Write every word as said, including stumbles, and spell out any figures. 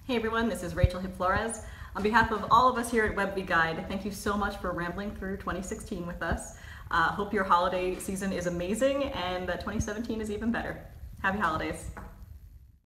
Hey everyone, this is Rachael Hip-Flores. On behalf of all of us here at WebV Guide, thank you so much for rambling through twenty sixteen with us. Uh, hope your holiday season is amazing and that twenty seventeen is even better. Happy holidays.